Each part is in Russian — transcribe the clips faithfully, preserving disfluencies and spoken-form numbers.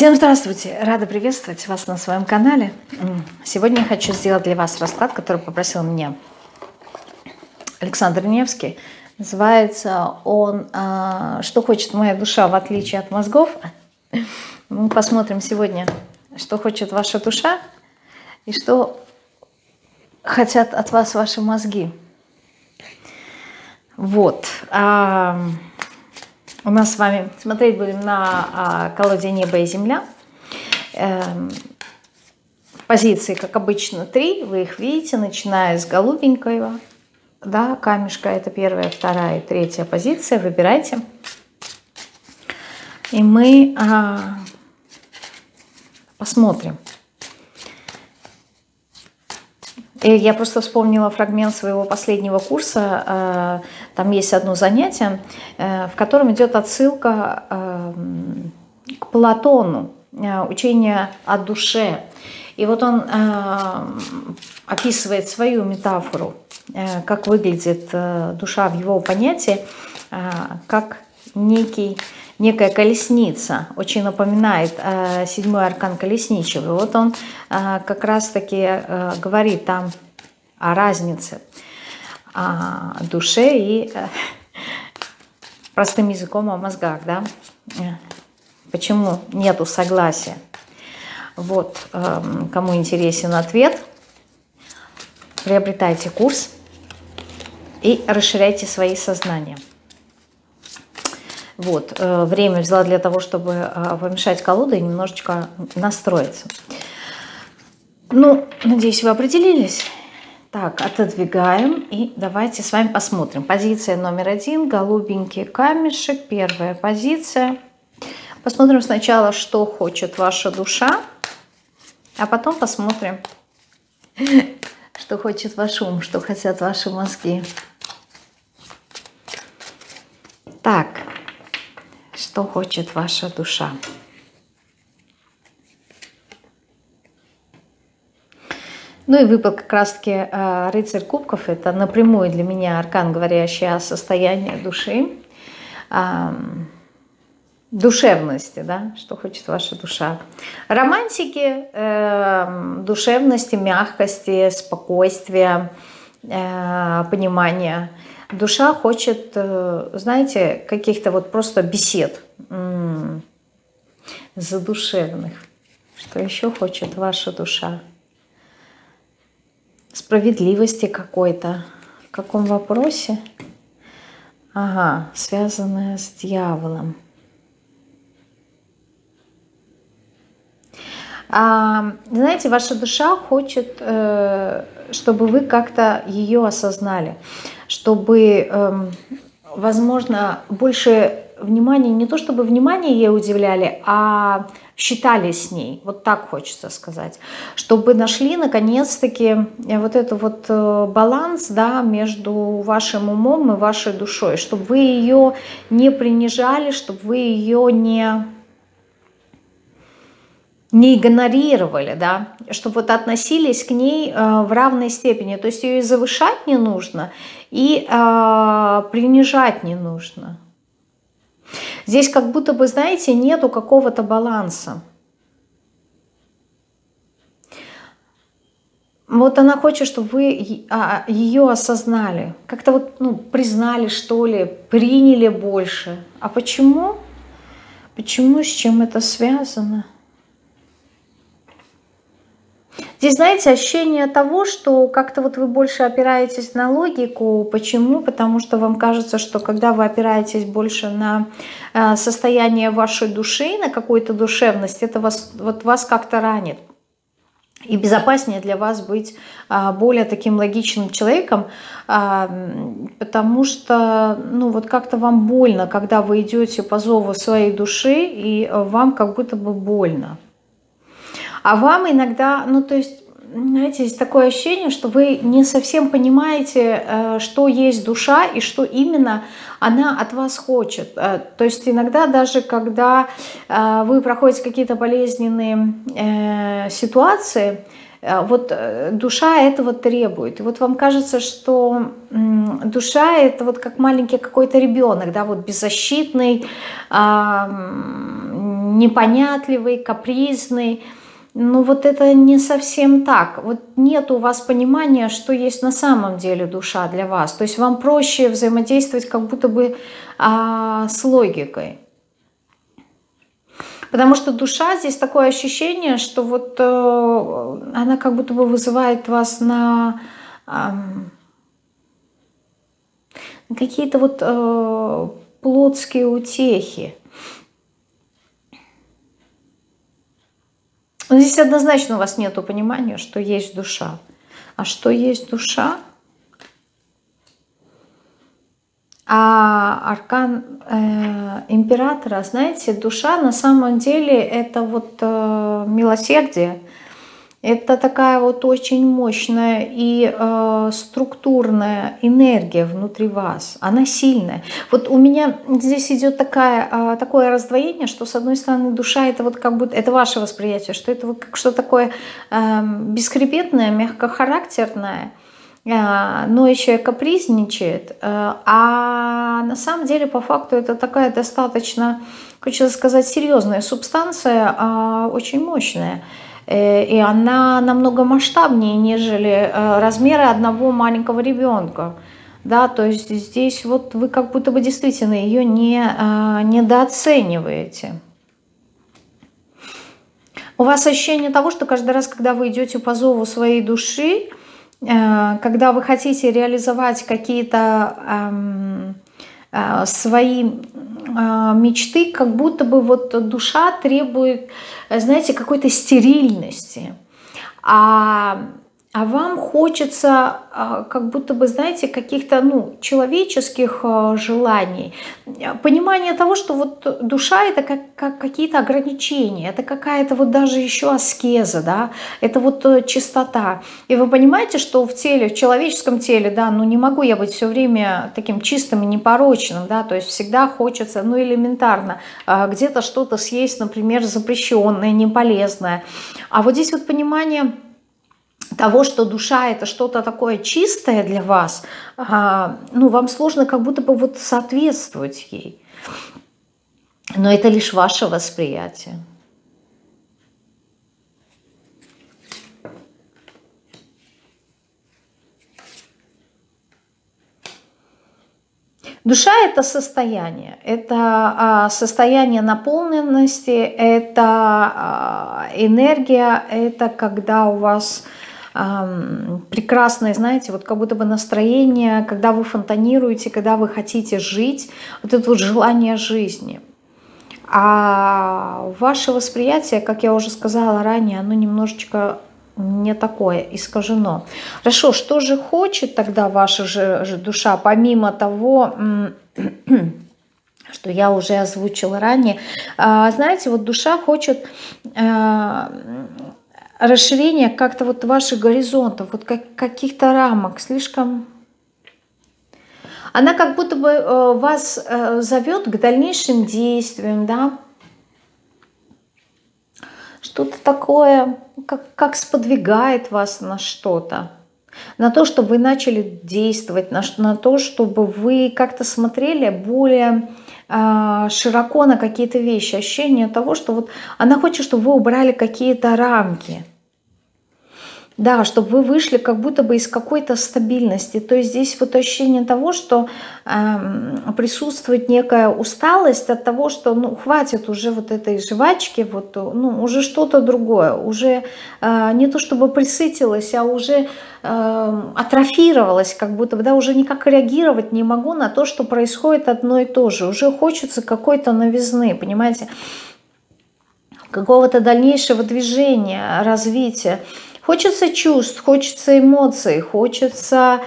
Всем здравствуйте! Рада приветствовать вас на своем канале. Сегодня я хочу сделать для вас расклад, который попросил меня Александр Невский. Называется он «Что хочет моя душа в отличие от мозгов?». Мы посмотрим сегодня, что хочет ваша душа и что хотят от вас ваши мозги. Вот. У нас с вами смотреть будем на а, колоде «Небо и земля». Эм, позиции, как обычно, три. Вы их видите, начиная с голубенького, да, камешка. Это первая, вторая и третья позиция. Выбирайте. И мы а, посмотрим. И я просто вспомнила фрагмент своего последнего курса. Там есть одно занятие, в котором идет отсылка к Платону, учение о душе. И вот он описывает свою метафору, как выглядит душа в его понятии, как некий, некая колесница. Очень напоминает седьмой аркан колесничего. Вот он как раз-таки говорит там о разнице о душе и простым языком о мозгах, да? Почему нету согласия? Вот, кому интересен ответ, приобретайте курс и расширяйте свои сознания. Вот, время взяла для того, чтобы помешать колоду и немножечко настроиться. Ну, надеюсь, вы определились. Так, отодвигаем и давайте с вами посмотрим. Позиция номер один, голубенький камешек, первая позиция. Посмотрим сначала, что хочет ваша душа, а потом посмотрим, что хочет ваш ум, что хотят ваши мозги. Так, что хочет ваша душа? Ну и выпал как раз-таки э, рыцарь кубков. Это напрямую для меня аркан, говорящий о состоянии души, э, душевности, да, что хочет ваша душа. Романтики, э, душевности, мягкости, спокойствия, э, понимания. Душа хочет, э, знаете, каких-то вот просто бесед м-м, задушевных. Что еще хочет ваша душа? Справедливости какой-то. В каком вопросе? Ага, связанная с дьяволом. А, знаете, ваша душа хочет, э, чтобы вы как-то ее осознали, чтобы, э, возможно, больше внимания, не то чтобы внимание ей уделяли, а считали с ней, вот так хочется сказать, чтобы нашли наконец-таки вот этот вот баланс, да, между вашим умом и вашей душой, чтобы вы ее не принижали, чтобы вы ее не, не игнорировали, да, чтобы вот относились к ней в равной степени, то есть ее и завышать не нужно, и а, принижать не нужно. Здесь как будто бы, знаете, нету какого-то баланса. Вот она хочет, чтобы вы ее осознали, как-то вот, ну, признали, что ли, приняли больше. А почему? Почему, с чем это связано? Здесь, знаете, ощущение того, что как-то вот вы больше опираетесь на логику. Почему? Потому что вам кажется, что когда вы опираетесь больше на состояние вашей души, на какую-то душевность, это вас, вот вас как-то ранит. И безопаснее для вас быть более таким логичным человеком, потому что, ну, вот как-то вам больно, когда вы идете по зову своей души, и вам как будто бы больно. А вам иногда, ну то есть, знаете, есть такое ощущение, что вы не совсем понимаете, что есть душа и что именно она от вас хочет. То есть иногда даже когда вы проходите какие-то болезненные ситуации, вот душа этого требует. И вот вам кажется, что душа — это вот как маленький какой-то ребенок, да, вот беззащитный, непонятливый, капризный. Но вот это не совсем так. Вот нет у вас понимания, что есть на самом деле душа для вас. То есть вам проще взаимодействовать как будто бы а, с логикой. Потому что душа, здесь такое ощущение, что вот э, она как будто бы вызывает вас на, э, на какие-то вот э, плотские утехи. Но здесь однозначно у вас нет понимания, что есть душа. А что есть душа? А аркан э, императора, знаете, душа на самом деле это вот э, милосердие. Это такая вот очень мощная и э, структурная энергия внутри вас. Она сильная. Вот у меня здесь идет такая, э, такое раздвоение, что с одной стороны душа это вот как будто, это ваше восприятие, что это вот как что такое э, бесхребетное, мягкохарактерное, э, но еще и капризничает. Э, а на самом деле по факту это такая достаточно, хочется сказать, серьезная субстанция, э, очень мощная. И она намного масштабнее, нежели размеры одного маленького ребенка. Да, то есть здесь вот вы как будто бы действительно ее не, недооцениваете. У вас ощущение того, что каждый раз, когда вы идете по зову своей души, когда вы хотите реализовать какие-то свои мечты, как будто бы вот душа требует, знаете, какой-то стерильности. А, а вам хочется как будто бы, знаете, каких-то ну, человеческих желаний. Понимание того, что вот душа это как, как какие-то ограничения, это какая-то вот даже еще аскеза, да, это вот чистота. И вы понимаете, что в теле, в человеческом теле, да, ну не могу я быть все время таким чистым и непорочным, да, то есть всегда хочется, ну элементарно, где-то что-то съесть, например, запрещенное, неполезное. А вот здесь вот понимание того, что душа это что-то такое чистое для вас, ну, вам сложно как будто бы вот соответствовать ей. Но это лишь ваше восприятие. Душа – это состояние, это состояние наполненности, это энергия, это когда у вас прекрасное, знаете, вот как будто бы настроение, когда вы фонтанируете, когда вы хотите жить, вот это вот желание жизни. А ваше восприятие, как я уже сказала ранее, оно немножечко не такое, искажено. Хорошо, что же хочет тогда ваша же, же душа, помимо того, что я уже озвучила ранее? Знаете, вот душа хочет расширение как-то вот ваших горизонтов, вот как, каких-то рамок, слишком... Она как будто бы э, вас э, зовет к дальнейшим действиям, да, что-то такое, как, как сподвигает вас на что-то, на то, чтобы вы начали действовать, на, на то, чтобы вы как-то смотрели более э, широко на какие-то вещи, ощущение того, что вот она хочет, чтобы вы убрали какие-то рамки. Да, чтобы вы вышли как будто бы из какой-то стабильности. То есть здесь вот ощущение того, что э, присутствует некая усталость от того, что ну, хватит уже вот этой жвачки, вот, ну, уже что-то другое, уже э, не то чтобы присытилась, а уже э, атрофировалась, как будто бы, да, уже никак реагировать не могу на то, что происходит одно и то же. Уже хочется какой-то новизны, понимаете, какого-то дальнейшего движения, развития. Хочется чувств, хочется эмоций, хочется...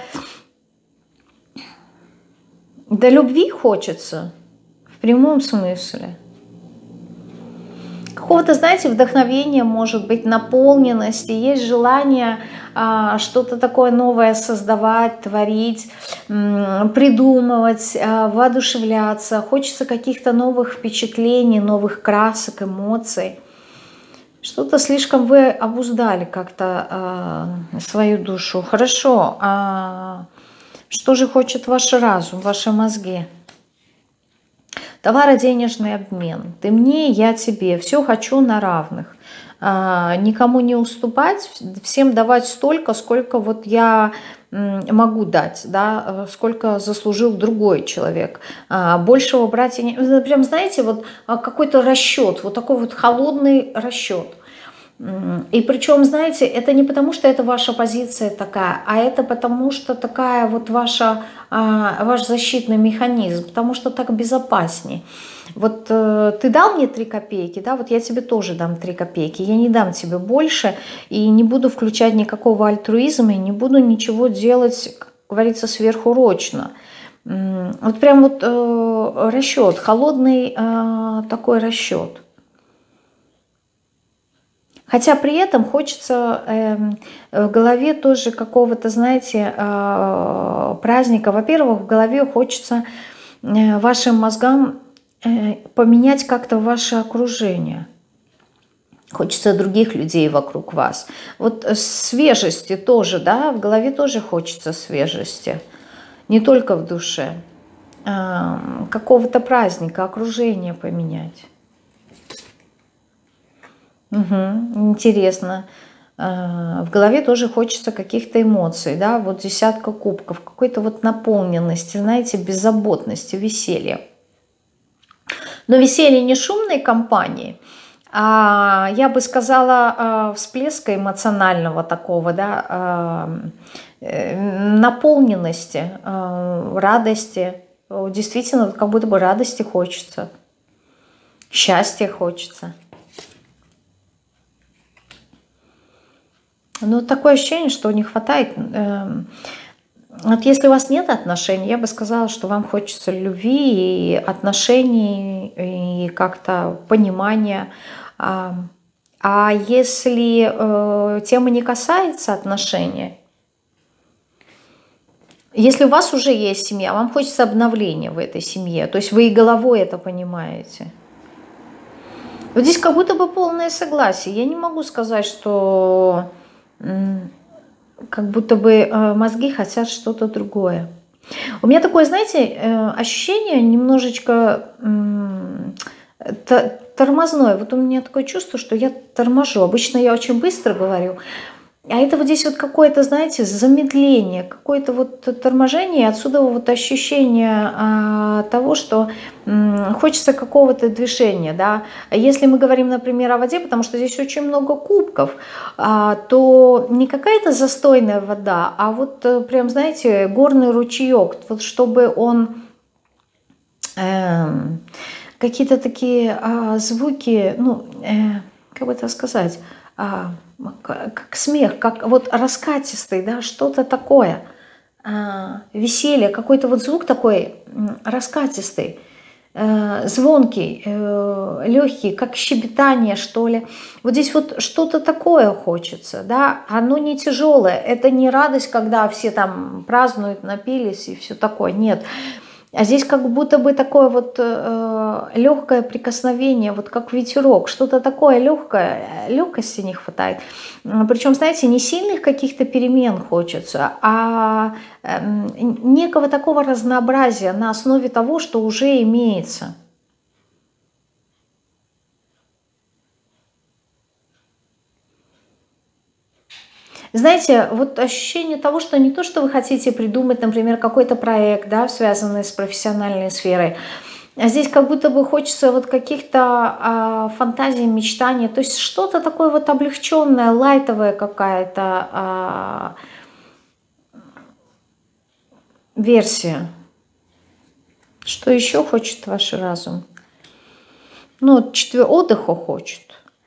До любви хочется, в прямом смысле. Какого-то, знаете, вдохновения, может быть, наполненности, есть желание а, что-то такое новое создавать, творить, придумывать, а, воодушевляться. Хочется каких-то новых впечатлений, новых красок, эмоций. Что-то слишком вы обуздали как-то э, свою душу. Хорошо, а что же хочет ваш разум, ваши мозги? Товаро-денежный обмен. Ты мне, я тебе. Все хочу на равных. А, никому не уступать, всем давать столько, сколько вот я могу дать, да, сколько заслужил другой человек. А, большего брать, не... прям, знаете, вот какой-то расчет, вот такой вот холодный расчет. И причем, знаете, это не потому, что это ваша позиция такая, а это потому, что такая вот ваша, ваш защитный механизм, потому что так безопаснее. Вот э, ты дал мне три копейки, да, вот я тебе тоже дам три копейки, я не дам тебе больше и не буду включать никакого альтруизма и не буду ничего делать, как говорится, сверхурочно. Вот прям вот э, расчет, холодный э, такой расчет. Хотя при этом хочется э, в голове тоже какого-то, знаете, э, праздника. Во-первых, в голове хочется э, вашим мозгам э, поменять как-то ваше окружение. Хочется других людей вокруг вас. Вот свежести тоже, да, в голове тоже хочется свежести. Не только в душе. Э, какого-то праздника, окружение поменять. Угу, интересно. В голове тоже хочется каких-то эмоций, да, вот десятка кубков, какой-то вот наполненности, знаете, беззаботности, веселья. Но веселье не шумной компании, а я бы сказала всплеска эмоционального такого, да, наполненности, радости. Действительно, как будто бы радости хочется, счастья хочется. Ну, такое ощущение, что не хватает. Вот если у вас нет отношений, я бы сказала, что вам хочется любви и отношений, и как-то понимания. А если тема не касается отношений, если у вас уже есть семья, вам хочется обновления в этой семье, то есть вы и головой это понимаете. Вот здесь как будто бы полное согласие. Я не могу сказать, что... как будто бы мозги хотят что-то другое. У меня такое, знаете, ощущение немножечко тормозное. Вот у меня такое чувство, что я торможу. Обычно я очень быстро говорю. А это вот здесь вот какое-то, знаете, замедление, какое-то вот торможение. Отсюда вот ощущение а, того, что м, хочется какого-то движения. Да? Если мы говорим, например, о воде, потому что здесь очень много кубков, а, то не какая-то застойная вода, а вот прям, знаете, горный ручеек. Вот чтобы он... Э, какие-то такие а, звуки, ну, э, как бы это сказать... А, как смех, как вот раскатистый, да, что-то такое, а, веселье, какой-то вот звук такой раскатистый, э, звонкий, э, легкий, как щебетание, что ли. Вот здесь вот что-то такое хочется, да, оно не тяжелое, это не радость, когда все там празднуют, напились и все такое, нет. А здесь как будто бы такое вот э, легкое прикосновение, вот как ветерок, что-то такое легкое, легкости не хватает. Причем, знаете, не сильных каких-то перемен хочется, а э, некого такого разнообразия на основе того, что уже имеется. Знаете, вот ощущение того, что не то, что вы хотите придумать, например, какой-то проект, да, связанный с профессиональной сферой, а здесь как будто бы хочется вот каких-то а, фантазий, мечтаний, то есть что-то такое вот облегченное, лайтовое какая-то а, версия. Что еще хочет ваш разум? Ну, четвер... отдыха хочет.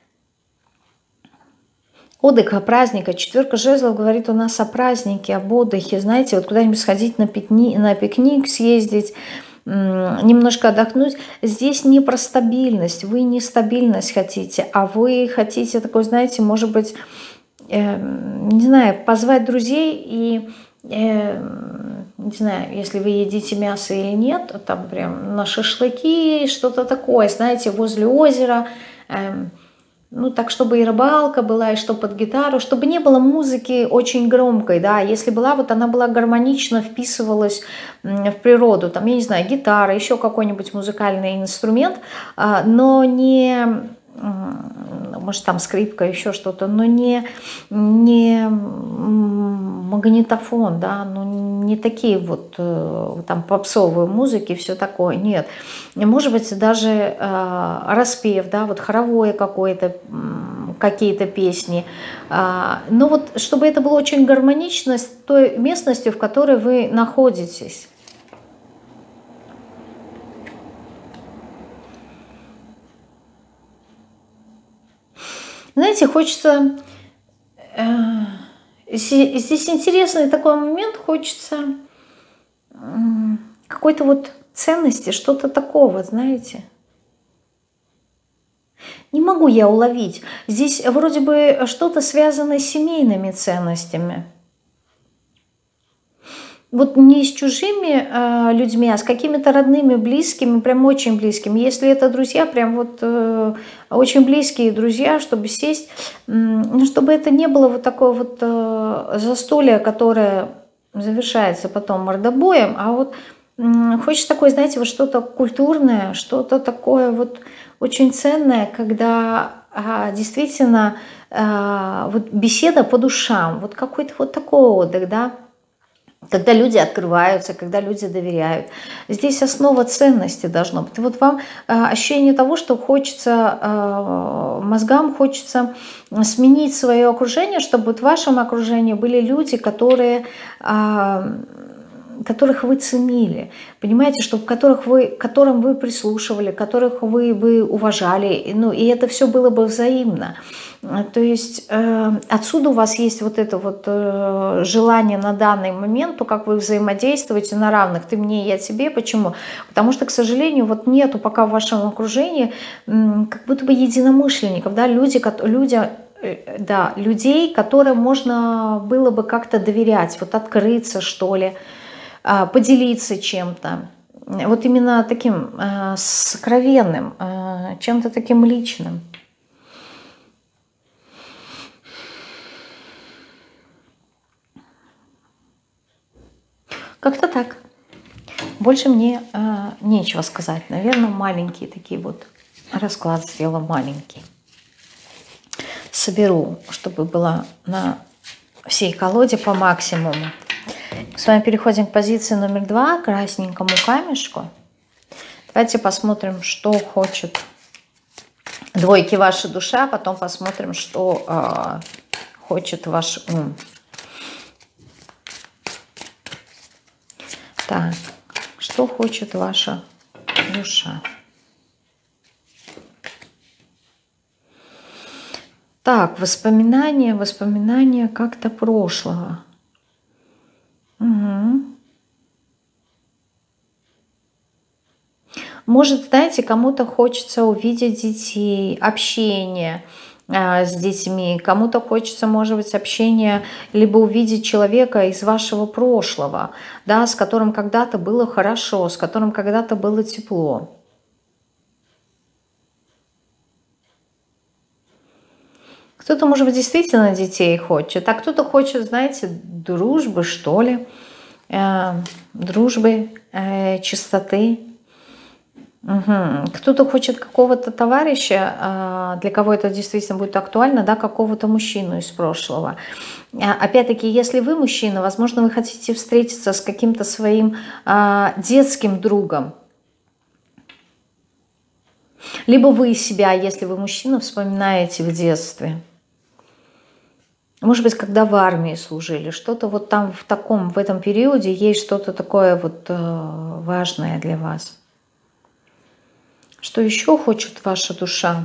Отдыха, праздника. Четверка жезлов говорит у нас о празднике, об отдыхе. Знаете, вот куда-нибудь сходить на, пикни, на пикник, съездить, немножко отдохнуть. Здесь не про стабильность. Вы не стабильность хотите, а вы хотите такой, знаете, может быть, э, не знаю, позвать друзей и, э, не знаю, если вы едите мясо или нет, там прям на шашлыки, что-то такое, знаете, возле озера, э, Ну, так, чтобы и рыбалка была, и что под гитару, чтобы не было музыки очень громкой, да, если была, вот она была гармонично вписывалась в природу, там, я не знаю, гитара, еще какой-нибудь музыкальный инструмент, а, но не, может, там скрипка, еще что-то, но не, не магнитофон, да, ну, не такие вот там попсовые музыки, все такое, нет. Может быть, даже э, распев, да, вот хоровое какое-то, какие-то песни. А, но вот чтобы это было очень гармонично с той местностью, в которой вы находитесь. Знаете, хочется... Э, здесь интересный такой момент, хочется э, какой-то вот ценности, что-то такого, знаете. Не могу я уловить. Здесь вроде бы что-то связано с семейными ценностями. Вот не с чужими э, людьми, а с какими-то родными, близкими, прям очень близкими. Если это друзья, прям вот э, очень близкие друзья, чтобы сесть, э, ну, чтобы это не было вот такое вот э, застолье, которое завершается потом мордобоем, а вот э, хочется такое, знаете, вот что-то культурное, что-то такое вот очень ценное, когда э, действительно э, вот беседа по душам, вот какой-то вот такой отдых, да. Когда люди открываются, когда люди доверяют. Здесь основа ценности должно быть. Вот вам э, ощущение того, что хочется, э, мозгам хочется сменить свое окружение, чтобы вот в вашем окружении были люди, которые... Э, которых вы ценили, понимаете, чтобы которых вы, которым вы прислушивали, которых вы, вы уважали, ну, и это все было бы взаимно. То есть э, отсюда у вас есть вот это вот э, желание на данный момент, то, как вы взаимодействуете на равных, ты мне, я тебе. Почему? Потому что, к сожалению, вот нету пока в вашем окружении э, как будто бы единомышленников, да, люди, люди да, людей, которым можно было бы как-то доверять, вот открыться, что ли, поделиться чем-то. Вот именно таким э, сокровенным, э, чем-то таким личным. Как-то так. Больше мне э, нечего сказать. Наверное, маленькие такие вот расклад сделала маленький. Соберу, чтобы было на всей колоде по максимуму. С вами переходим к позиции номер два, красненькому камешку. Давайте посмотрим, что хочет двойки ваша душа, потом посмотрим, что э, хочет ваш ум. Так, что хочет ваша душа? Так, воспоминания, воспоминания как-то прошлого. Угу. Может, знаете, кому-то хочется увидеть детей, общение э, с детьми, кому-то хочется, может быть, общение, либо увидеть человека из вашего прошлого, да, с которым когда-то было хорошо, с которым когда-то было тепло. Кто-то, может быть, действительно детей хочет, а кто-то хочет, знаете, дружбы, что ли, э, дружбы, э, чистоты. Угу. Кто-то хочет какого-то товарища, для кого это действительно будет актуально, да, какого-то мужчину из прошлого. Опять-таки, если вы мужчина, возможно, вы хотите встретиться с каким-то своим детским другом. Либо вы себя, если вы мужчина, вспоминаете в детстве. Может быть, когда в армии служили, что-то вот там в таком, в этом периоде есть что-то такое вот важное для вас. Что еще хочет ваша душа?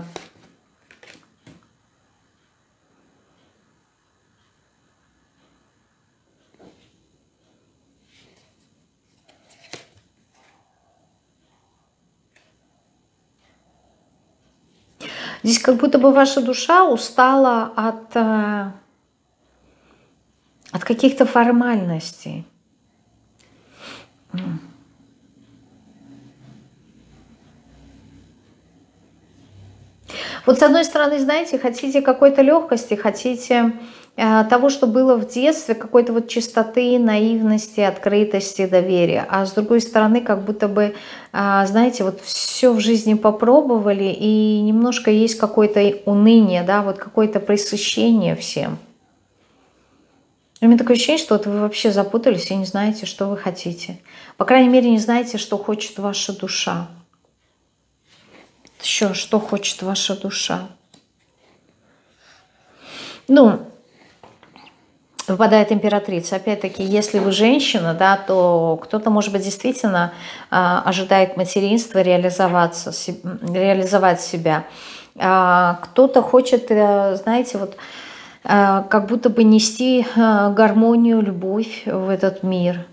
Здесь как будто бы ваша душа устала от, от каких-то формальностей. Вот с одной стороны, знаете, хотите какой-то легкости, хотите э, того, что было в детстве, какой-то вот чистоты, наивности, открытости, доверия. А с другой стороны, как будто бы, э, знаете, вот все в жизни попробовали, и немножко есть какое-то уныние, да, вот какое-то пресыщение всем. У меня такое ощущение, что вот вы вообще запутались и не знаете, что вы хотите. По крайней мере, не знаете, что хочет ваша душа. Еще, что хочет ваша душа. Ну, выпадает императрица. Опять-таки, если вы женщина, да, то кто-то, может быть, действительно э, ожидает материнства, реализоваться, се, реализовать себя. А кто-то хочет, э, знаете, вот э, как будто бы нести э, гармонию, любовь в этот мир.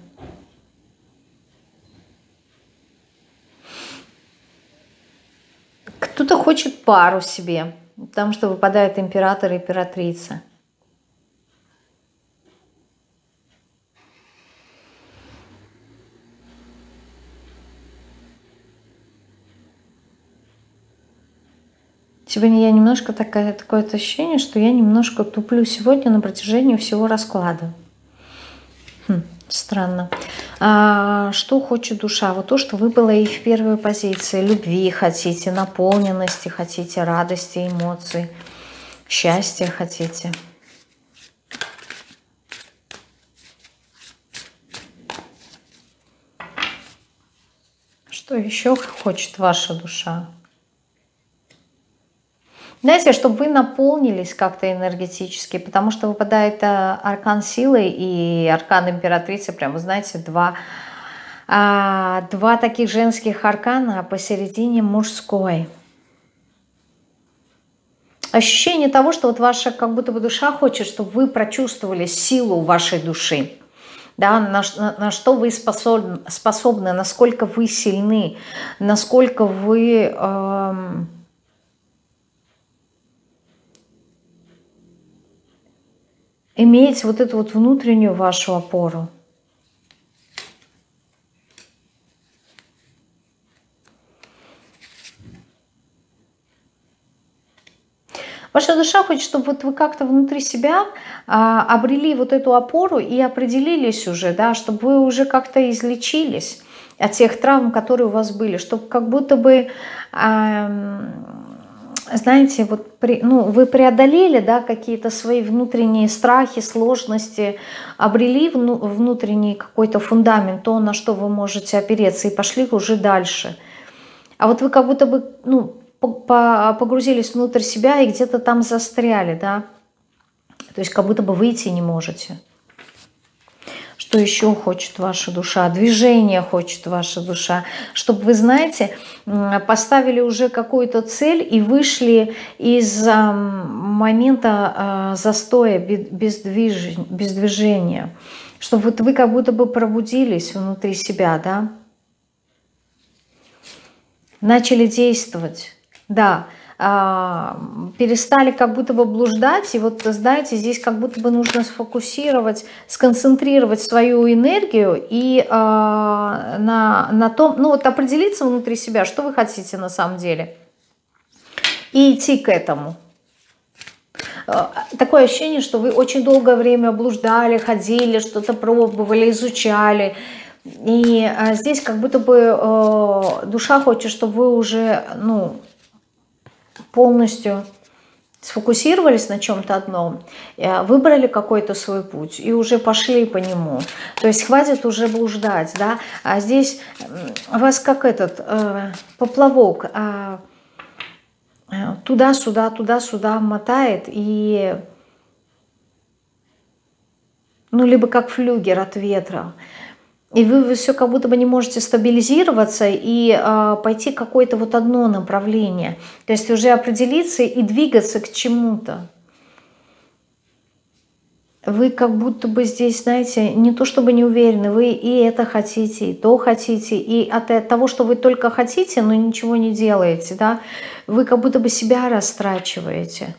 Кто-то хочет пару себе, потому что выпадает император и императрица. Сегодня я немножко такая, такое ощущение, что я немножко туплю сегодня на протяжении всего расклада. Хм, странно. А, что хочет душа? Вот то, что выпало и в первой позиции. Любви хотите, наполненности хотите, радости, эмоций, счастья хотите. Что еще хочет ваша душа? Знаете, чтобы вы наполнились как-то энергетически, потому что выпадает аркан силы и аркан императрицы, прям, вы знаете, два, а, два таких женских аркана, а посередине мужской. Ощущение того, что вот ваша как будто бы душа хочет, чтобы вы прочувствовали силу вашей души. Да, на, на, на что вы способны, способны, насколько вы сильны, насколько вы... Эм, иметь вот эту вот внутреннюю вашу опору. Ваша душа хочет, чтобы вот вы как-то внутри себя а, обрели вот эту опору и определились уже, да, чтобы вы уже как-то излечились от тех травм, которые у вас были, чтобы как будто бы... А, знаете, вот при, ну, вы преодолели, да, какие-то свои внутренние страхи, сложности, обрели вну, внутренний какой-то фундамент, то, на что вы можете опереться, и пошли уже дальше. А вот вы как будто бы, ну, погрузились внутрь себя и где-то там застряли, да, то есть как будто бы выйти не можете. Что еще хочет ваша душа? Движение хочет ваша душа. Чтобы, вы знаете, поставили уже какую-то цель и вышли из момента застоя, без движения. Чтобы вот вы как будто бы пробудились внутри себя, да? Начали действовать, да. Перестали как будто бы блуждать, и вот, знаете, здесь как будто бы нужно сфокусировать, сконцентрировать свою энергию и э, на, на том, ну вот определиться внутри себя, что вы хотите на самом деле, и идти к этому. Такое ощущение, что вы очень долгое время блуждали, ходили, что-то пробовали, изучали, и э, здесь как будто бы э, душа хочет, чтобы вы уже, ну, полностью сфокусировались на чем-то одном, выбрали какой-то свой путь и уже пошли по нему. То есть хватит уже блуждать, да. А здесь вас как этот э, поплавок э, туда-сюда, туда-сюда мотает, и ну либо как флюгер от ветра. И вы, вы все как будто бы не можете стабилизироваться и э, пойти какое-то вот одно направление. То есть уже определиться и двигаться к чему-то. Вы как будто бы здесь, знаете, не то чтобы не уверены, вы и это хотите, и то хотите, и от того, что вы только хотите, но ничего не делаете, да, вы как будто бы себя растрачиваете.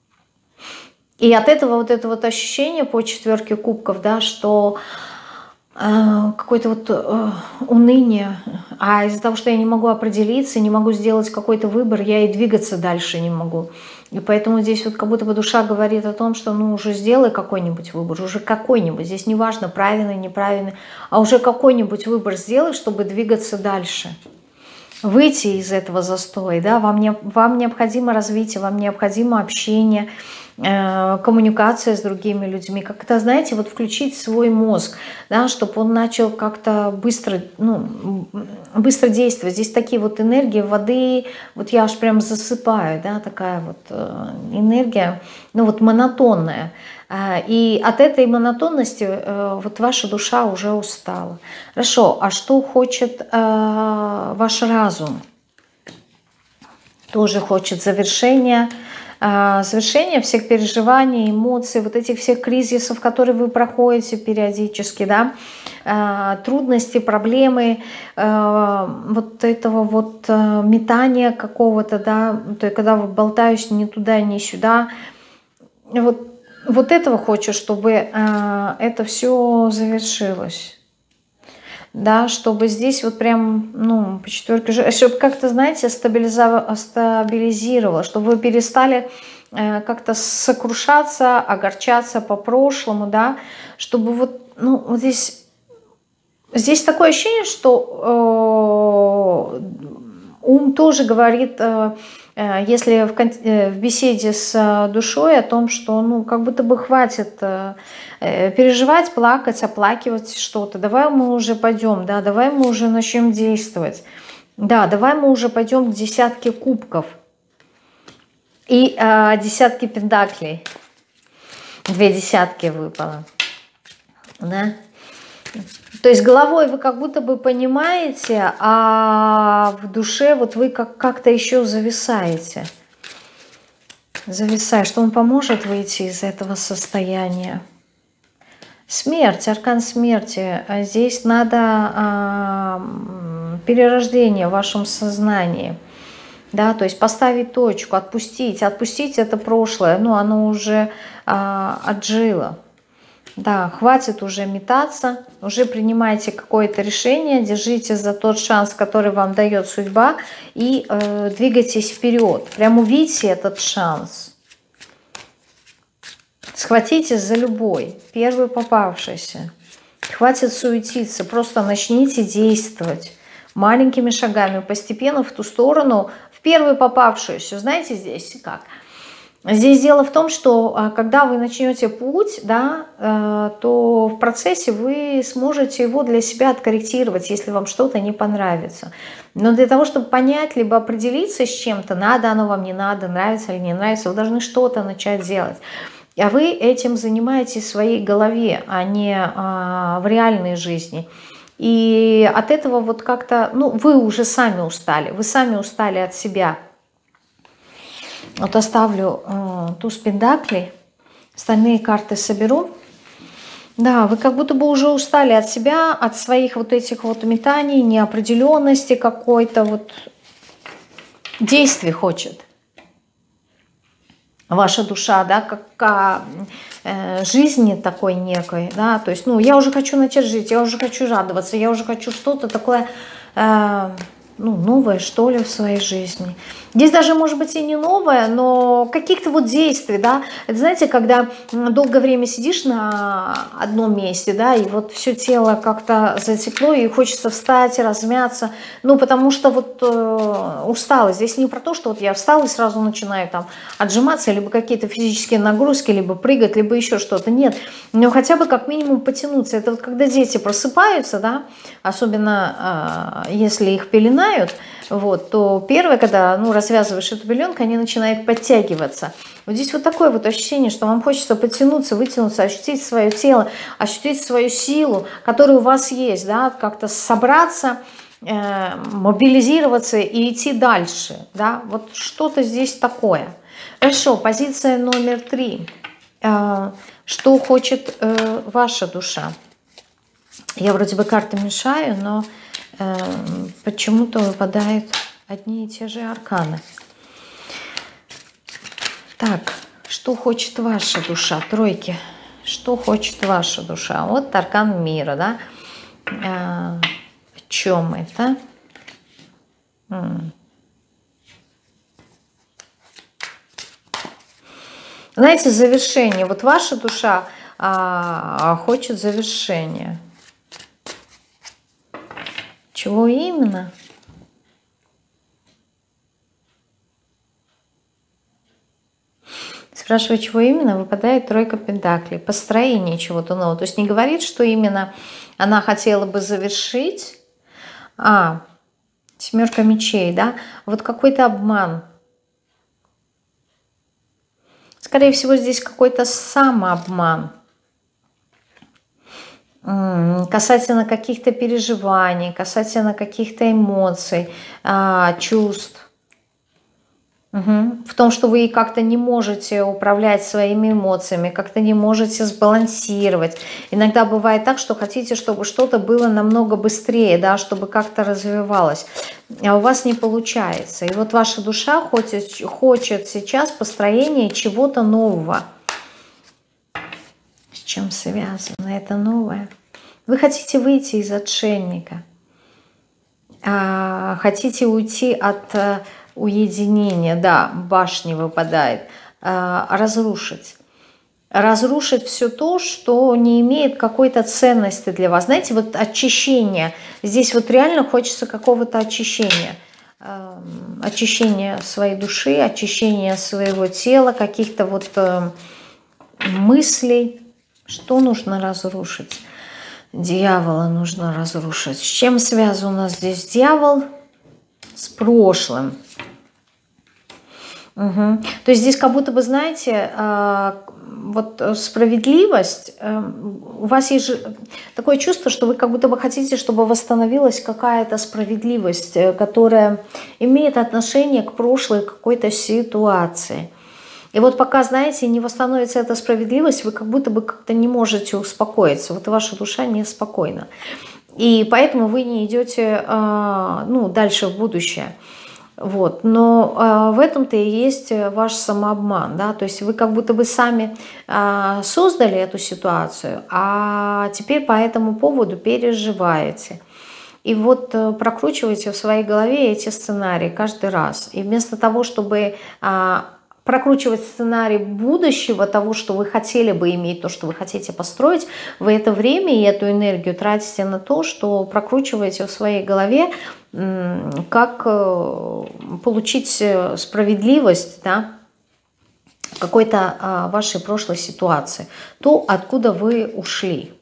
И от этого вот это вот ощущение по четверке кубков, да, что... а, какое-то вот э, уныние. А из-за того, что я не могу определиться, не могу сделать какой-то выбор, я и двигаться дальше не могу. И поэтому здесь вот как будто бы душа говорит о том, что ну уже сделай какой-нибудь выбор, уже какой-нибудь. Здесь не важно, правильный, неправильный, а уже какой-нибудь выбор сделай, чтобы двигаться дальше. Выйти из этого застоя, да, вам, не, вам необходимо развитие, вам необходимо общение, э, коммуникация с другими людьми. Как-то, знаете, вот включить свой мозг, да, чтобы он начал как-то быстро, ну, быстро действовать. Здесь такие вот энергии воды, вот я аж прям засыпаю, да, такая вот э, энергия, ну вот монотонная. И от этой монотонности э, вот ваша душа уже устала. Хорошо, а что хочет э, ваш разум? Тоже хочет завершения, э, завершения всех переживаний, эмоций, вот этих всех кризисов, которые вы проходите периодически, да, э, трудности, проблемы, э, вот этого вот э, метания какого-то, да, то есть когда вы болтаешь ни туда, ни сюда, вот. Вот этого хочу, чтобы э, это все завершилось. Да, чтобы здесь вот прям, ну, по четверке, чтобы как-то, знаете, стабилизировало, чтобы вы перестали э, как-то сокрушаться, огорчаться по прошлому, да, чтобы вот, ну, вот здесь, здесь такое ощущение, что э, ум тоже говорит... Э, Если в, в беседе с душой о том, что ну как будто бы хватит переживать, плакать, оплакивать что-то, давай мы уже пойдем, да, давай мы уже начнем действовать, да, давай мы уже пойдем к десятке кубков и э, десятке пентаклей, две десятки выпало, да. То есть головой вы как будто бы понимаете, а в душе вот вы как- как-то еще зависаете. Зависаете. Что он поможет выйти из этого состояния? Смерть, аркан смерти. Здесь надо а, перерождение в вашем сознании. Да, то есть поставить точку, отпустить. Отпустить это прошлое, ну оно уже а, отжило. Да, хватит уже метаться, уже принимайте какое-то решение, держите за тот шанс, который вам дает судьба, и э, двигайтесь вперед. Прям увидите этот шанс. Схватитесь за любой, первый попавшийся. Хватит суетиться, просто начните действовать маленькими шагами, постепенно в ту сторону, в первую попавшуюся. Знаете, здесь как? Здесь дело в том, что когда вы начнете путь, да, то в процессе вы сможете его для себя откорректировать, если вам что-то не понравится. Но для того, чтобы понять, либо определиться с чем-то, надо оно вам, не надо, нравится или не нравится, вы должны что-то начать делать. А вы этим занимаетесь в своей голове, а не а, в реальной жизни. И от этого вот как-то, ну, вы уже сами устали, вы сами устали от себя. Вот оставлю э, туз пентаклей, остальные карты соберу. Да, вы как будто бы уже устали от себя, от своих вот этих вот метаний, неопределенности какой-то, вот действий хочет ваша душа, да, как о э, жизни такой некой, да, то есть, ну, я уже хочу начать жить, я уже хочу радоваться, я уже хочу что-то такое... Э, ну, новое, что ли, в своей жизни. Здесь даже, может быть, и не новое, но каких-то вот действий, да. Это, знаете, когда долгое время сидишь на одном месте, да, и вот все тело как-то затекло, и хочется встать, размяться, ну, потому что вот э, усталость. Здесь не про то, что вот я встала и сразу начинаю там отжиматься, либо какие-то физические нагрузки, либо прыгать, либо еще что-то. Нет, но хотя бы как минимум потянуться. Это вот когда дети просыпаются, да, особенно э, если их пеленают, вот, то первое, когда ну, развязываешь эту пеленку, они начинают подтягиваться. Вот здесь вот такое вот ощущение, что вам хочется потянуться, вытянуться, ощутить свое тело, ощутить свою силу, которая у вас есть, да, как-то собраться, э, мобилизироваться и идти дальше, да, вот что-то здесь такое. Хорошо, позиция номер три. Э, что хочет э, ваша душа? Я вроде бы карты мешаю, но э, почему-то выпадают одни и те же арканы. Так, что хочет ваша душа? Тройки. Что хочет ваша душа? Вот аркан мира, да? А, в чем это? М. Знаете, завершение. Вот ваша душа а, хочет завершения. Чего именно? Спрашиваю, чего именно, выпадает тройка пентаклей. Построение чего-то нового. То есть не говорит, что именно она хотела бы завершить. А, семерка мечей, да? Вот какой-то обман. Скорее всего, здесь какой-то самообман. Касательно каких-то переживаний, касательно каких-то эмоций, чувств. Угу. В том, что вы как-то не можете управлять своими эмоциями, как-то не можете сбалансировать. Иногда бывает так, что хотите, чтобы что-то было намного быстрее, да, чтобы как-то развивалось, а у вас не получается. И вот ваша душа хочет, хочет сейчас построения чего-то нового. С чем связано это новое? Вы хотите выйти из отшельника, хотите уйти от уединения, да, башни выпадает, разрушить. Разрушить все то, что не имеет какой-то ценности для вас. Знаете, вот очищение. Здесь вот реально хочется какого-то очищения. Очищения своей души, очищения своего тела, каких-то вот мыслей. Что нужно разрушить? Дьявола нужно разрушить. С чем связан у нас здесь дьявол? С прошлым. Угу. То есть здесь как будто бы, знаете, вот справедливость, у вас есть же такое чувство, что вы как будто бы хотите, чтобы восстановилась какая-то справедливость, которая имеет отношение к прошлой какой-то ситуации. И вот пока, знаете, не восстановится эта справедливость, вы как будто бы как-то не можете успокоиться. Вот ваша душа неспокойна. И поэтому вы не идете ну, дальше в будущее. Вот. Но э, в этом-то и есть ваш самообман, да, то есть вы как будто бы сами э, создали эту ситуацию, а теперь по этому поводу переживаете. И вот э, прокручиваете в своей голове эти сценарии каждый раз. И вместо того, чтобы э, прокручивать сценарий будущего, того, что вы хотели бы иметь, то, что вы хотите построить, вы это время и эту энергию тратите на то, что прокручиваете в своей голове, как получить справедливость, да, какой-то вашей прошлой ситуации, то, откуда вы ушли.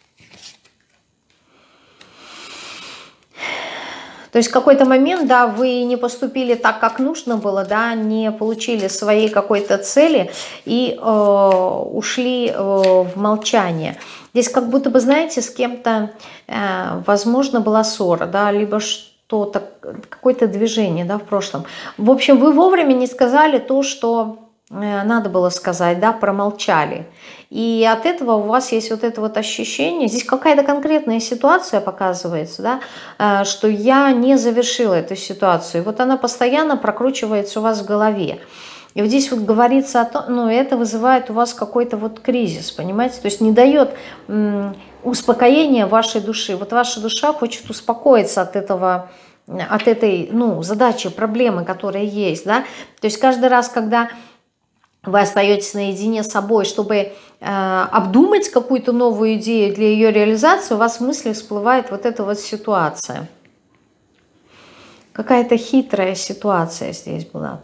То есть в какой-то момент, да, вы не поступили так, как нужно было, да, не получили своей какой-то цели и э, ушли э, в молчание. Здесь как будто бы, знаете, с кем-то, э, возможно, была ссора, да, либо что-то, какое-то движение, да, в прошлом. В общем, вы вовремя не сказали то, что э, надо было сказать, да, промолчали. И от этого у вас есть вот это вот ощущение, здесь какая-то конкретная ситуация показывается, да, что я не завершила эту ситуацию. И вот она постоянно прокручивается у вас в голове. И вот здесь вот говорится о том, ну, это вызывает у вас какой-то вот кризис, понимаете? То есть не дает м, успокоения вашей души. Вот ваша душа хочет успокоиться от этого, от этой, ну, задачи, проблемы, которые есть, да. То есть каждый раз, когда вы остаетесь наедине с собой, чтобы э, обдумать какую-то новую идею для ее реализации, у вас в мысли всплывает вот эта вот ситуация. Какая-то хитрая ситуация здесь была.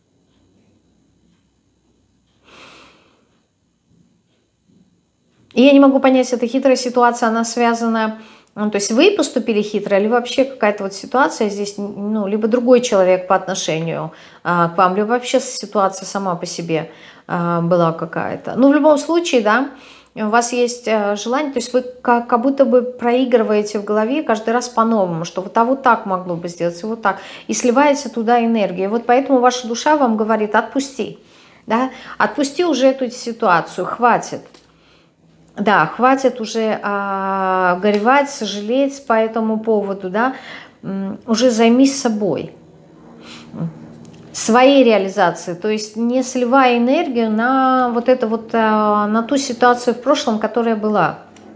И я не могу понять, эта хитрая ситуация, она связана... Ну, то есть вы поступили хитро, или вообще какая-то вот ситуация здесь, ну, либо другой человек по отношению а, к вам, либо вообще ситуация сама по себе а, была какая-то. Ну, в любом случае, да, у вас есть а, желание, то есть вы как, как будто бы проигрываете в голове каждый раз по-новому, что вот, а вот так могло бы сделать, и вот так, и сливаете туда энергию. И вот поэтому ваша душа вам говорит: отпусти, да, отпусти уже эту ситуацию, хватит. Да, хватит уже а, горевать, сожалеть по этому поводу, да, уже займись собой. своей реализации, то есть не сливая энергию на вот это вот, на ту ситуацию в прошлом, которая была.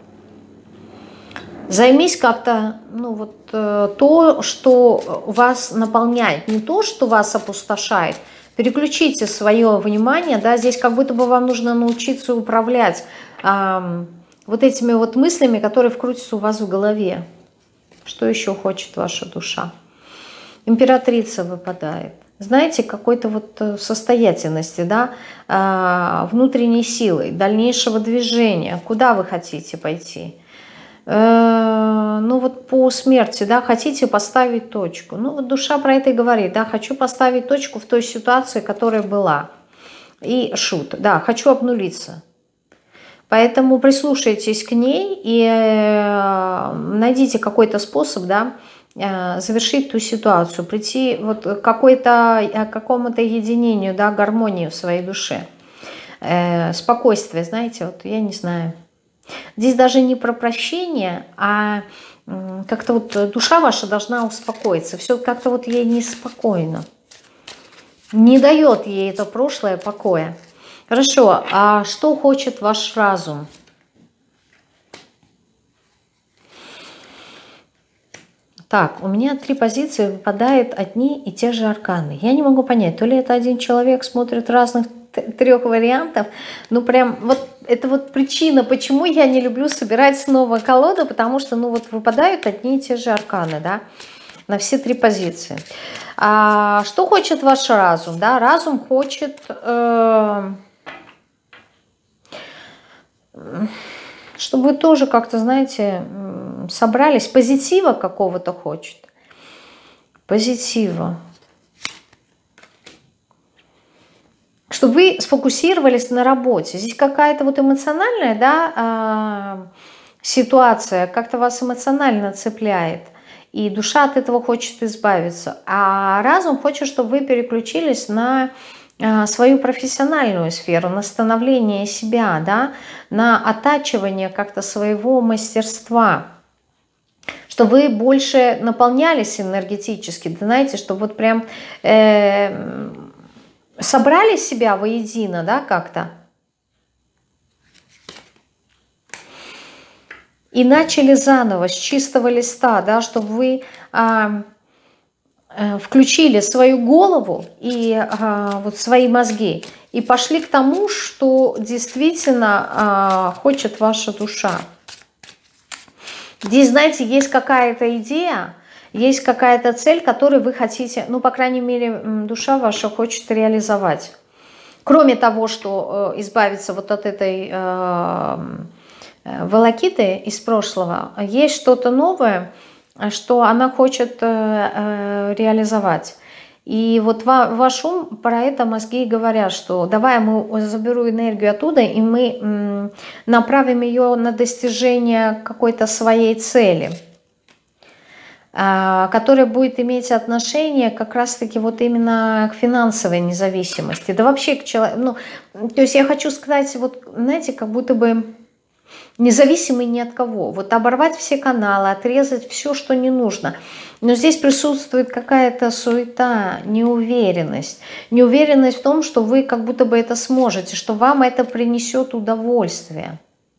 Займись как-то, ну вот, то, что вас наполняет, не то, что вас опустошает. Переключите свое внимание, да, здесь как будто бы вам нужно научиться управлять эм, вот этими вот мыслями, которые вкрутятся у вас в голове. Что еще хочет ваша душа? Императрица выпадает. Знаете, какой-то вот состоятельности, да, э, внутренней силы, дальнейшего движения. Куда вы хотите пойти? Э, ну вот по смерти, да, хотите поставить точку. Ну вот душа про это и говорит, да, хочу поставить точку в той ситуации, которая была. И шут, да, хочу обнулиться. Поэтому прислушайтесь к ней и э, найдите какой-то способ, да, э, завершить ту ситуацию, прийти вот к какой-то, к какому-то единению, да, гармонии в своей душе. Э, спокойствие, знаете, вот я не знаю. Здесь даже не про прощение, а как-то вот душа ваша должна успокоиться. Все как-то вот ей неспокойно. Не дает ей это прошлое покоя. Хорошо, а что хочет ваш разум? Так, у меня три позиции выпадают одни и те же арканы. Я не могу понять, то ли это один человек смотрит разных трех вариантов, ну прям вот это вот причина, почему я не люблю собирать снова колоду, потому что ну вот выпадают одни и те же арканы, да, на все три позиции. А что хочет ваш разум, да? Разум хочет, э, чтобы вы тоже как-то, знаете, собрались, позитива какого-то хочет, позитива. Чтобы вы сфокусировались на работе. Здесь какая-то вот эмоциональная, да, ситуация, как-то вас эмоционально цепляет. И душа от этого хочет избавиться. А разум хочет, чтобы вы переключились на свою профессиональную сферу, на становление себя, да, на оттачивание как-то своего мастерства. Чтобы вы больше наполнялись энергетически, да, знаете, чтобы вот прям... Э, собрали себя воедино, да, как-то. И начали заново, с чистого листа, да, чтобы вы а, а, включили свою голову и а, вот свои мозги и пошли к тому, что действительно а, хочет ваша душа. Здесь, знаете, есть какая-то идея, есть какая-то цель, которую вы хотите, ну, по крайней мере, душа ваша хочет реализовать. Кроме того, что э, избавиться вот от этой э, волокиты из прошлого, есть что-то новое, что она хочет э, э, реализовать. И вот ва, ваш ум про это мозги и говорят, что давай мы заберу энергию оттуда, и мы м, направим ее на достижение какой-то своей цели, которая будет иметь отношение как раз-таки вот именно к финансовой независимости. Да вообще к человеку, ну, то есть я хочу сказать, вот, знаете, как будто бы независимый ни от кого. Вот оборвать все каналы, отрезать все, что не нужно. Но здесь присутствует какая-то суета, неуверенность. Неуверенность в том, что вы как будто бы это сможете, что вам это принесет удовольствие.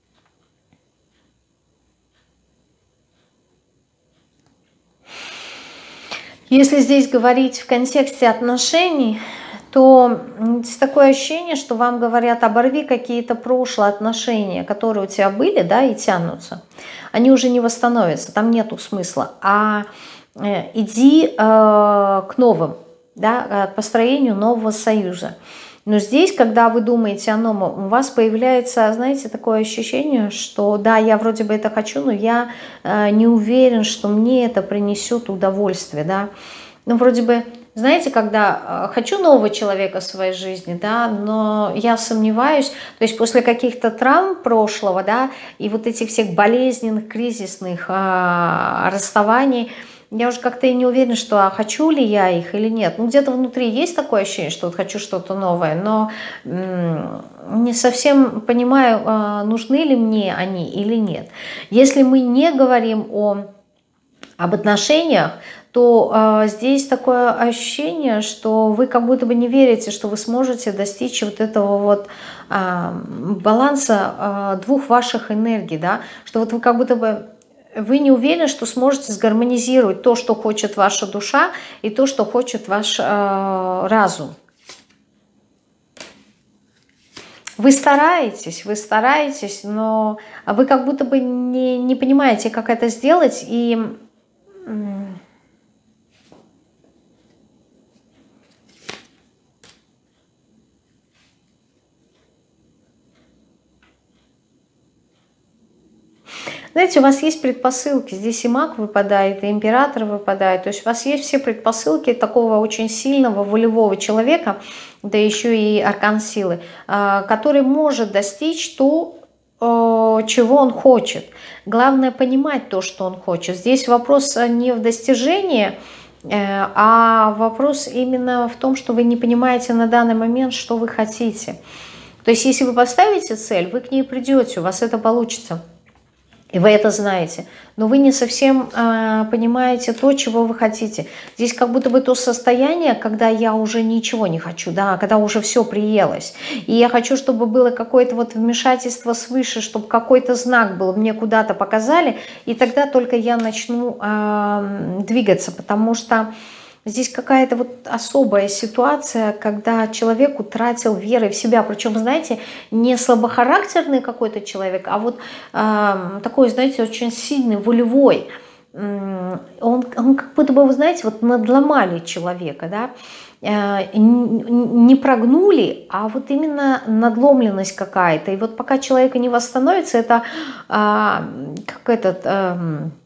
Если здесь говорить в контексте отношений, то есть такое ощущение, что вам говорят, оборви какие-то прошлые отношения, которые у тебя были, да, и тянутся. Они уже не восстановятся, там нету смысла. А иди э, к новым, да, к построению нового союза. Но здесь, когда вы думаете о новом, у вас появляется, знаете, такое ощущение, что да, я вроде бы это хочу, но я э, не уверен, что мне это принесет удовольствие, да. Ну, вроде бы, знаете, когда э, хочу нового человека в своей жизни, да, но я сомневаюсь, то есть после каких-то травм прошлого, да, и вот этих всех болезненных, кризисных э, расставаний, я уже как-то и не уверена, что а хочу ли я их или нет. Ну, где-то внутри есть такое ощущение, что вот хочу что-то новое, но не совсем понимаю, нужны ли мне они или нет. Если мы не говорим о об отношениях, то э, здесь такое ощущение, что вы как будто бы не верите, что вы сможете достичь вот этого вот э, баланса э, двух ваших энергий, да, что вот вы как будто бы вы не уверены, что сможете сгармонизировать то, что хочет ваша душа, и то, что хочет ваш э, разум. Вы стараетесь, вы стараетесь, но вы как будто бы не, не понимаете, как это сделать, и знаете, у вас есть предпосылки, здесь и маг выпадает, и император выпадает, то есть у вас есть все предпосылки такого очень сильного волевого человека, да еще и аркан силы, который может достичь то, чего он хочет. Главное понимать то, что он хочет. Здесь вопрос не в достижении, а вопрос именно в том, что вы не понимаете на данный момент, что вы хотите. То есть если вы поставите цель, вы к ней придете, у вас это получится. И вы это знаете, но вы не совсем э, понимаете то, чего вы хотите. Здесь как будто бы то состояние, когда я уже ничего не хочу, да, когда уже все приелось. И я хочу, чтобы было какое-то вот вмешательство свыше, чтобы какой-то знак был, мне куда-то показали, и тогда только я начну э, двигаться, потому что здесь какая-то вот особая ситуация, когда человек утратил веру в себя. Причем, знаете, не слабохарактерный какой-то человек, а вот э, такой, знаете, очень сильный, волевой. Он, он как будто бы, вы знаете, вот надломали человека, да, э, не прогнули, а вот именно надломленность какая-то. И вот пока человека не восстановится, это э, как этот... Э,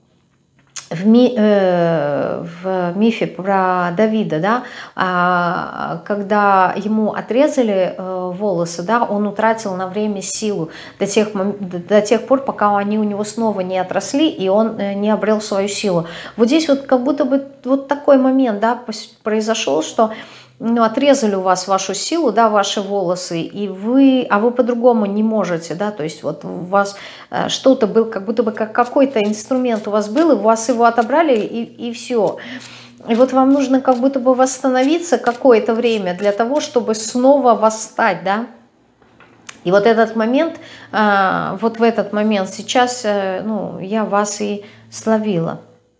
В, ми, э, в мифе про Давида, да, э, когда ему отрезали э, волосы, да, он утратил на время силу до тех, до тех пор, пока они у него снова не отросли, и он э, не обрел свою силу. Вот здесь вот как будто бы вот такой момент, да, произошел, что ну, отрезали у вас вашу силу, да, ваши волосы, и вы, а вы по-другому не можете, да, то есть вот у вас э, что-то был, как будто бы как какой-то инструмент у вас был, и у вас его отобрали, и, и все. И вот вам нужно как будто бы восстановиться какое-то время для того, чтобы снова восстать, да. И вот этот момент, э, вот в этот момент сейчас, э, ну, я вас и словила.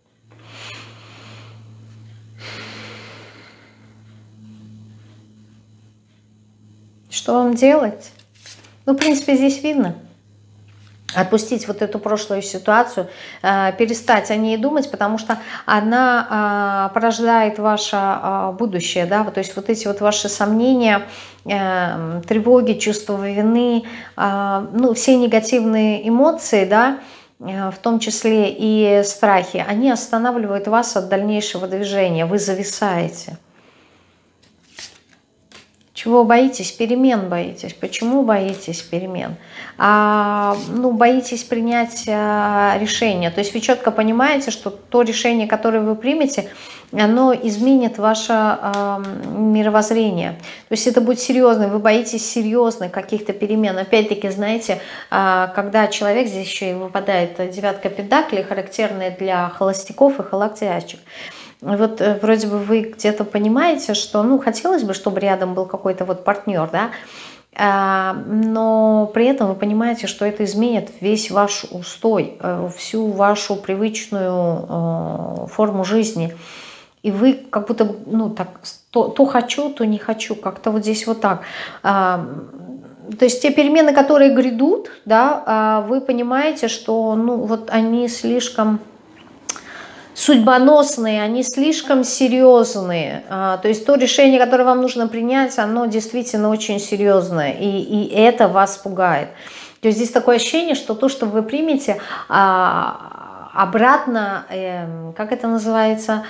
Что вам делать? Ну, в принципе, здесь видно. Отпустить вот эту прошлую ситуацию, э, перестать о ней думать, потому что она э, порождает ваше э, будущее, да, вот, то есть вот эти вот ваши сомнения, э, тревоги, чувство вины, э, ну, все негативные эмоции, да, э, в том числе и страхи, они останавливают вас от дальнейшего движения, вы зависаете. Чего боитесь? Перемен боитесь. Почему боитесь перемен? А, ну, боитесь принять а, решение. То есть вы четко понимаете, что то решение, которое вы примете, оно изменит ваше а, мировоззрение. То есть это будет серьезно. Вы боитесь серьезных каких-то перемен. Опять-таки, знаете, а, когда человек, здесь еще и выпадает девятка пентаклей, характерная для холостяков и холостячек. Вот вроде бы вы где-то понимаете, что, ну, хотелось бы, чтобы рядом был какой-то вот партнер, да, а, но при этом вы понимаете, что это изменит весь ваш устой, всю вашу привычную а, форму жизни. И вы как будто, ну, так, то, то хочу, то не хочу, как-то вот здесь вот так. А, то есть те перемены, которые грядут, да, а вы понимаете, что, ну, вот они слишком... судьбоносные, они слишком серьезные. То есть то решение, которое вам нужно принять, оно действительно очень серьезное, и, и это вас пугает. То есть здесь такое ощущение, что то, что вы примете, обратно, как это называется,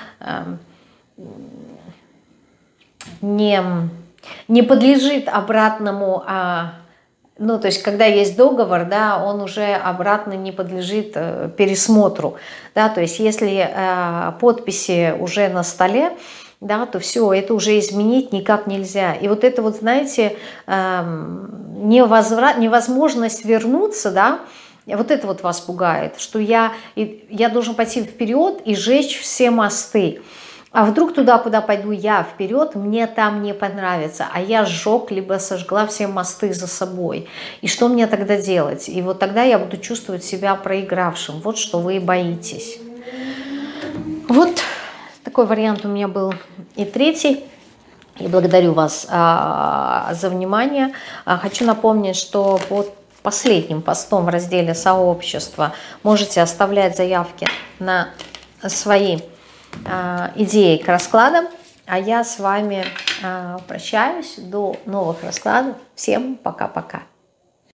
не, не подлежит обратному... Ну, то есть, когда есть договор, да, он уже обратно не подлежит э, пересмотру, да, то есть, если э, подписи уже на столе, да, то все, это уже изменить никак нельзя. И вот это вот, знаете, э, невозврат, невозможность вернуться, да, Вот это вот вас пугает, что я, я должен пойти вперед и сжечь все мосты. А вдруг туда, куда пойду я вперед, мне там не понравится, а я сжег, либо сожгла все мосты за собой. И что мне тогда делать? И вот тогда я буду чувствовать себя проигравшим. Вот что вы боитесь. Вот такой вариант у меня был. И третий. И благодарю вас а, за внимание. А, хочу напомнить, что под последним постом в разделе «Сообщество» можете оставлять заявки на свои а, идеи к раскладам. А я с вами а, прощаюсь. До новых раскладов. Всем пока-пока.